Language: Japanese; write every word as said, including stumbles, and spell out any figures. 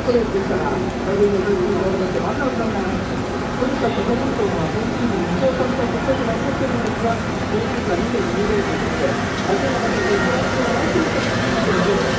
これですから、大変な取り組みがありまして、わざわざな、とにかくロボットは本当に日常化したところが起こっているのですが、この時はにせんにじゅうねんということで、相手の形で、この人は相手の形で、